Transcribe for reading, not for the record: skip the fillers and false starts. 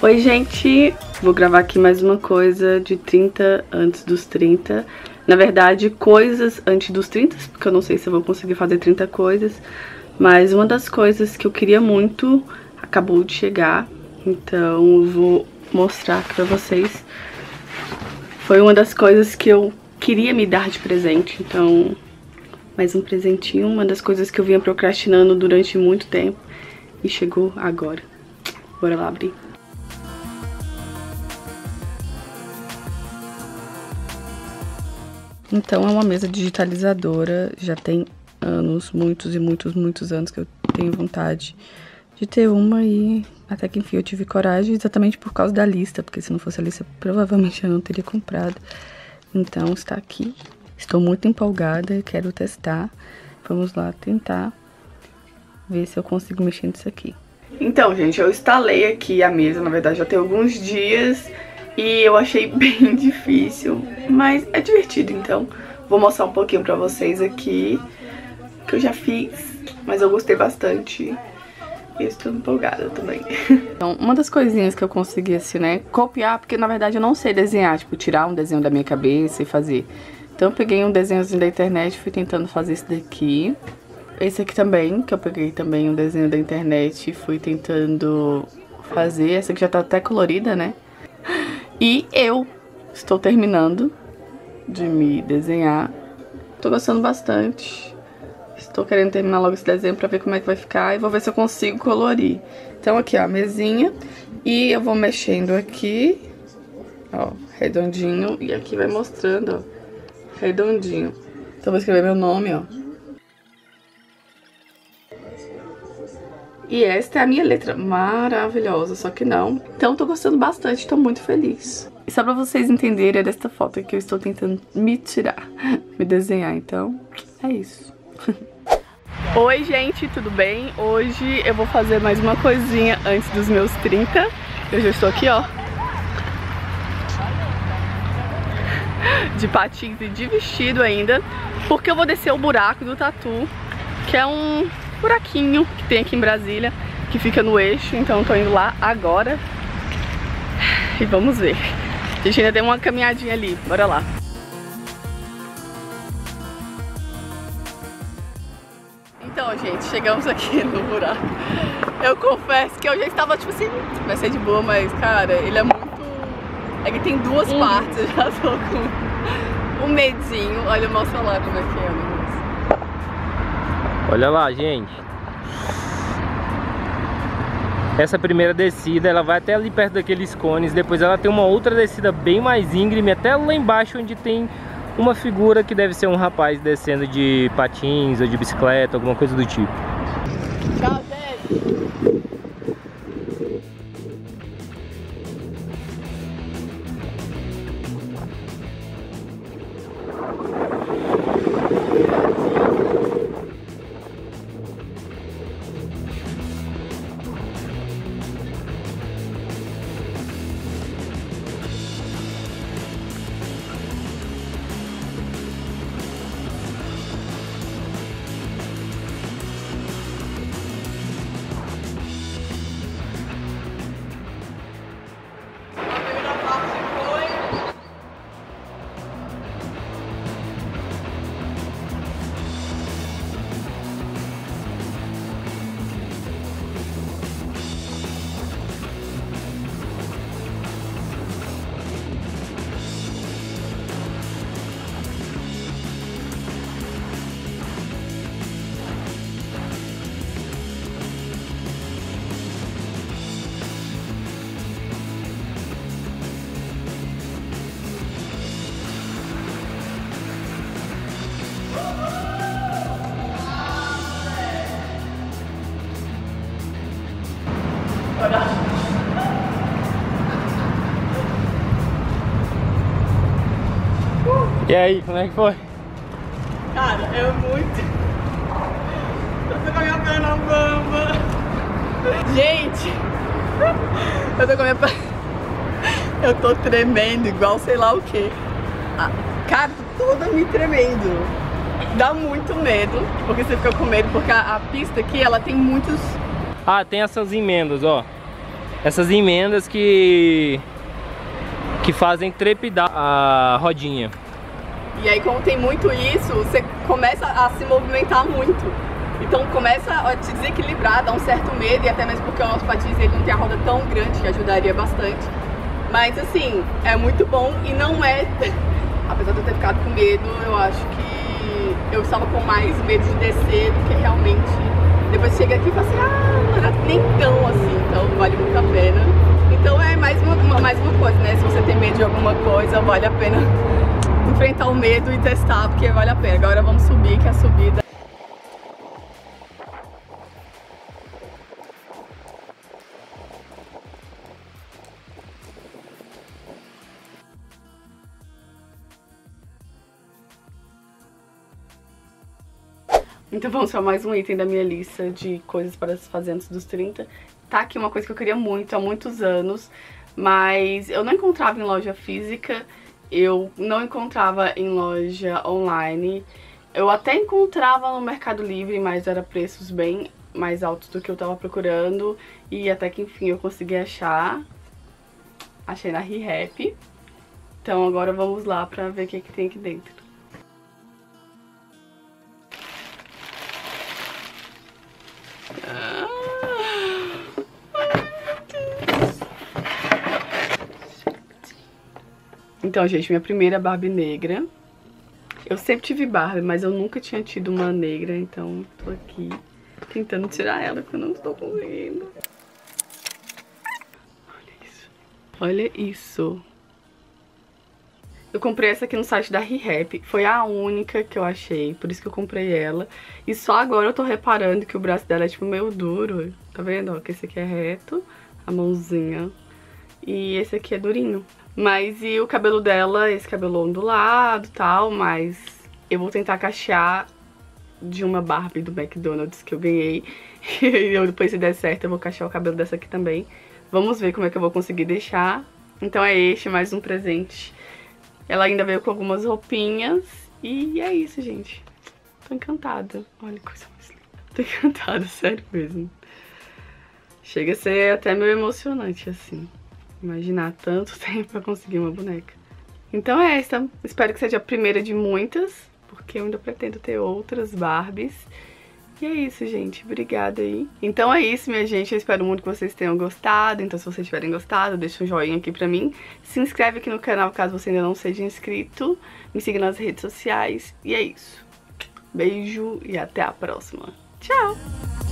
Oi, gente! Vou gravar aqui mais uma coisa de 30 antes dos 30. Na verdade, coisas antes dos 30, porque eu não sei se eu vou conseguir fazer 30 coisas. Mas uma das coisas que eu queria muito acabou de chegar. Então eu vou mostrar aqui pra vocês. Foi uma das coisas que eu queria me dar de presente. Então, mais um presentinho. Uma das coisas que eu vinha procrastinando durante muito tempo. E chegou agora. Bora lá abrir. Então é uma mesa digitalizadora, já tem anos, muitos anos que eu tenho vontade de ter uma e até que enfim eu tive coragem exatamente por causa da lista, porque se não fosse a lista provavelmente eu não teria comprado. Então está aqui, estou muito empolgada e quero testar. Vamos lá tentar ver se eu consigo mexer nisso aqui. Então, gente, eu instalei aqui a mesa, na verdade já tem alguns dias. E eu achei bem difícil, mas é divertido, então vou mostrar um pouquinho pra vocês aqui que eu já fiz, mas eu gostei bastante e estou empolgada também. Então, uma das coisinhas que eu consegui, assim, né, copiar, porque na verdade eu não sei desenhar, tipo, tirar um desenho da minha cabeça e fazer. Então eu peguei um desenhozinho da internet e fui tentando fazer esse daqui. Esse aqui também, que eu peguei também um desenho da internet e fui tentando fazer. Essa aqui já tá até colorida, né? E eu estou terminando de me desenhar. Tô gostando bastante. Estou querendo terminar logo esse desenho pra ver como é que vai ficar. E vou ver se eu consigo colorir. Então aqui, ó, a mesinha. E eu vou mexendo aqui. Ó, redondinho. E aqui vai mostrando, ó, redondinho. Então vou escrever meu nome, ó. E esta é a minha letra maravilhosa, só que não. Então tô gostando bastante, tô muito feliz. E só pra vocês entenderem, é desta foto que eu estou tentando me tirar, me desenhar, então é isso. Oi, gente, tudo bem? Hoje eu vou fazer mais uma coisinha antes dos meus 30. Eu já estou aqui, ó, de patins e de vestido ainda, porque eu vou descer o buraco do tatu, que é um buraquinho que tem aqui em Brasília, que fica no eixo. Então eu tô indo lá agora e vamos ver. A gente ainda deu uma caminhadinha ali, bora lá. Então, gente, chegamos aqui no buraco. Eu confesso que eu já estava, tipo assim, vai ser de boa, mas, cara, ele é muito... É que tem duas partes, eu já tô com um medinho. Olha, mostra lá como é que é o negócio. Olha lá, gente. Essa primeira descida, ela vai até ali perto daqueles cones. Depois ela tem uma outra descida bem mais íngreme, até lá embaixo, onde tem uma figura que deve ser um rapaz descendo de patins ou de bicicleta, alguma coisa do tipo. Tchau, gente. E aí, como é que foi? Cara, é muito... Eu tô com a minha perna bamba. Gente, eu tô com a minha perna... Eu tô tremendo igual sei lá o que. Cara, tô toda me tremendo. Dá muito medo, porque você fica com medo, porque a pista aqui, ela tem muitos... Ah, tem essas emendas, ó. essas emendas que fazem trepidar a rodinha. E aí, como tem muito isso, você começa a se movimentar muito. Então começa a te desequilibrar, dá um certo medo, e até mesmo porque o nosso patins ele não tem a roda tão grande, que ajudaria bastante. Mas assim, é muito bom e não é... Apesar de eu ter ficado com medo, eu acho que eu estava com mais medo de descer do que realmente... Depois chega aqui e fala assim, não era nem tão assim, então vale muito a pena. Então é mais uma coisa, né? Se você tem medo de alguma coisa, vale a pena enfrentar o medo e testar, porque vale a pena. Agora vamos subir, que a subida... Então vamos para mais um item da minha lista de coisas para se fazer antes dos 30. Tá aqui uma coisa que eu queria muito há muitos anos, mas eu não encontrava em loja física, eu não encontrava em loja online. Eu até encontrava no Mercado Livre, mas era preços bem mais altos do que eu tava procurando. E até que enfim eu consegui achar. Achei na ReHap. Então agora vamos lá pra ver o que tem aqui dentro. Então, gente, minha primeira Barbie negra. Eu sempre tive Barbie, mas eu nunca tinha tido uma negra, então tô aqui tentando tirar ela, que eu não estou conseguindo. Olha isso. Olha isso. Eu comprei essa aqui no site da ReHap, foi a única que eu achei, por isso que eu comprei ela. E só agora eu tô reparando que o braço dela é tipo meio duro, tá vendo? Ó, que esse aqui é reto, a mãozinha, e esse aqui é durinho. Mas e o cabelo dela, esse cabelo ondulado e tal, mas eu vou tentar cachear de uma Barbie do McDonald's que eu ganhei. E depois, se der certo, eu vou cachear o cabelo dessa aqui também. Vamos ver como é que eu vou conseguir deixar. Então é este, mais um presente. Ela ainda veio com algumas roupinhas. E é isso, gente. Tô encantada. Olha que coisa mais linda. Tô encantada, sério mesmo. Chega a ser até meio emocionante, assim. Imaginar tanto tempo pra conseguir uma boneca. Então é essa. Espero que seja a primeira de muitas, porque eu ainda pretendo ter outras Barbies. E é isso, gente. Obrigada aí. Então é isso, minha gente. Eu espero muito que vocês tenham gostado. Então se vocês tiverem gostado, deixa um joinha aqui pra mim. Se inscreve aqui no canal caso você ainda não seja inscrito. Me siga nas redes sociais. E é isso. Beijo e até a próxima. Tchau!